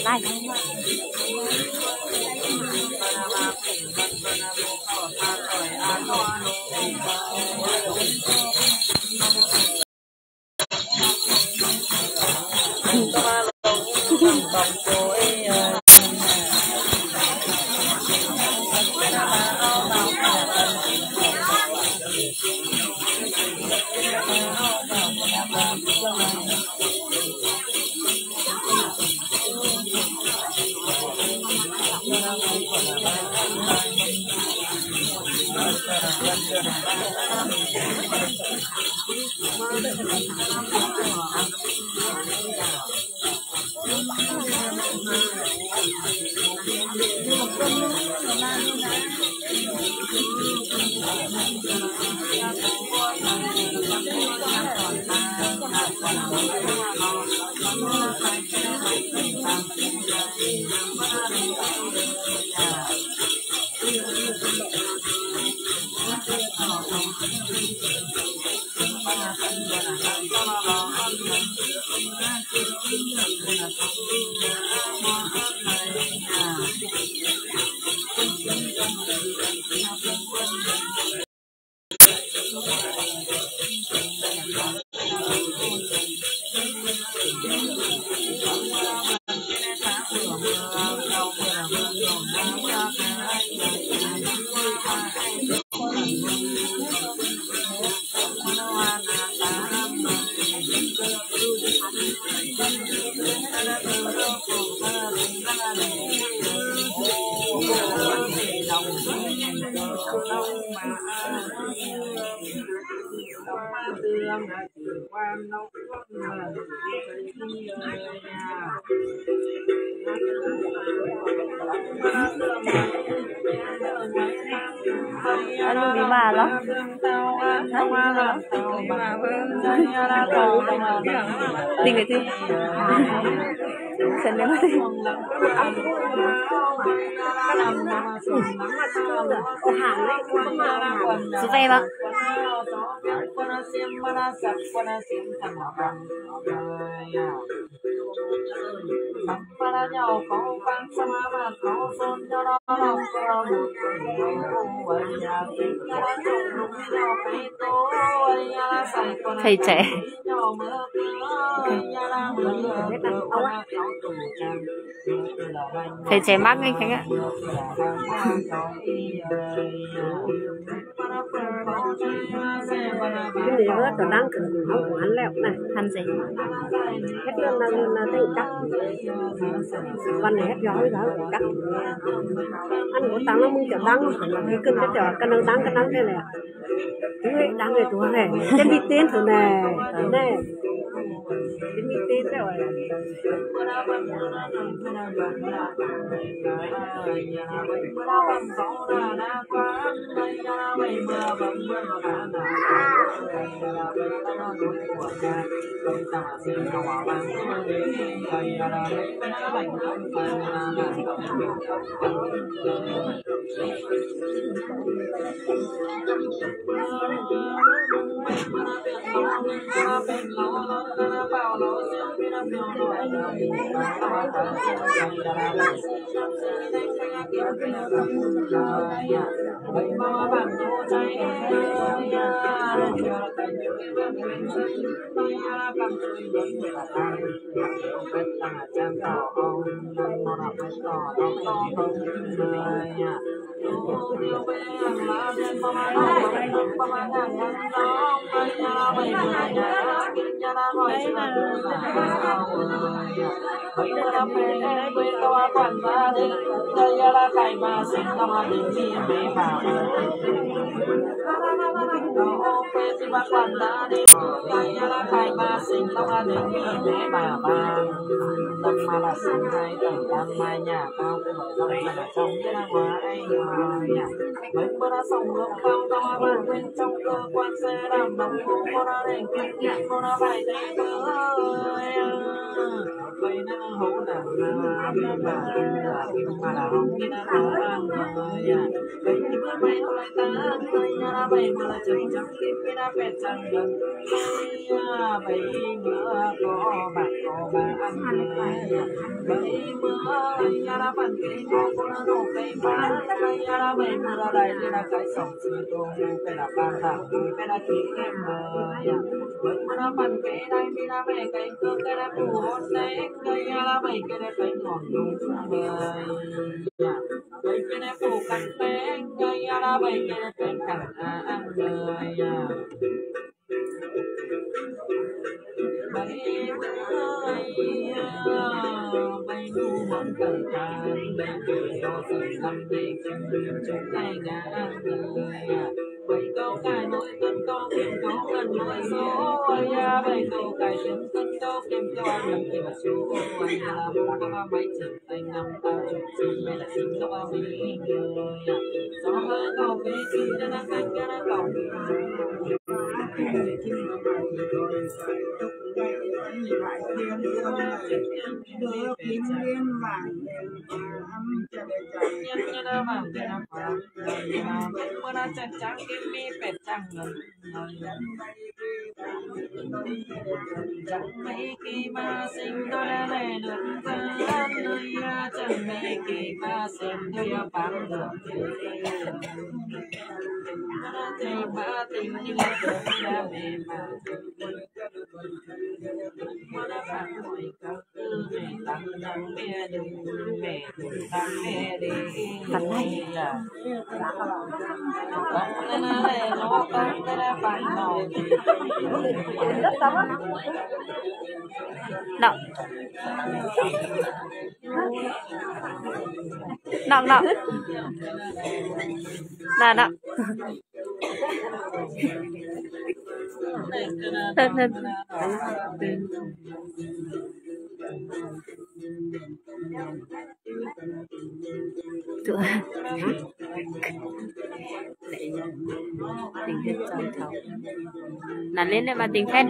lại anh đi bà đó tình người thi xem nếu mà thi số tay đó thầy trẻ thầy trẻ mắc ngay Khánh ạ. Cái gì hết rồi đang không của anh lẹo này Ăn gì hết luôn là tự cắt con này hết giỏi rồi cắt anh có tăng nó muốn chở đắng cái cân cái chở cân đắng thế này cái đắng này tuổi này cái bị tên thử này này cái bị tên rồi nào mà ăn bấy bữa nhà đã bận cái ngô cũng đã đổ cây ba nhà đã bấy bữa ra đây thì là cái sòng sườn tôm cái là ban thẳng cái là kỹ em mời bấy bữa đã bận cái đây thì là về cái cơm cái là phủ hôn đấy cái nhà đã bấy cái là cái ngọn đúng mời bấy cái là phủ cắt bé cái nhà đã bấy cái là cái cẳng ăn mời bay bay nu mong cần tan bay cười do sự lâm bay kim chúng tay ngã người bay câu cài nỗi cân câu kim câu gần nỗi số ya bay câu cài kiếm cân câu kim cho anh làm kim số anh là một con bay chừng tay ngắm ta chụp chim mẹ là chim cho ba mi người gió hơi câu về kim cho nó cánh cho nó cầu được linh liên vàng âm cho để chạy nhân nhân vàng để làm phàm bữa nay chặt trắng kim miเป็ดtrắng ngần chẳng mấy kỳ mà sinh tôi đã về được thân nơi chẳng mấy kỳ mà sinh tôi đã bán được thì mà tình như là tôi đã về mà mà đã bán mọi các thứ về tăng tăng mẹ đừng mẹ tăng mẹ đi tăng này tăng này nó tăng cái đã bán nồi nọ nọ nọ nè nọ thân thân tụi tình hết trong thấu là lên đây mà tình hết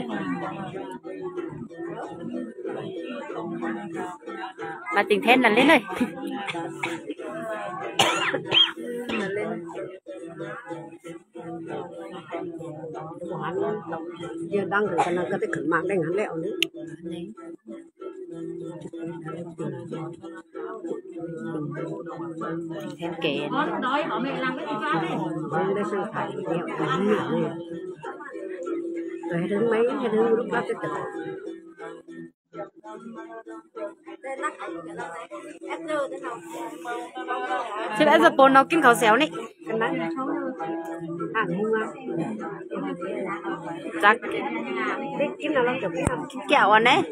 mà tình hết là lên đây là lên giờ đang rồi là cái khẩn mạng đánh hắn lẹo nữa thêm kệ nói bảo mẹ làm cái gì ra đấy đây sang phải lẹo cái miệng này rồi đến mấy cái đến lúc đó cái chứ đã giờ bồn nó kinh khẩu xéo này cái này hàng hung á chắc biết cái nào làm được cái nào kẹo anh đấy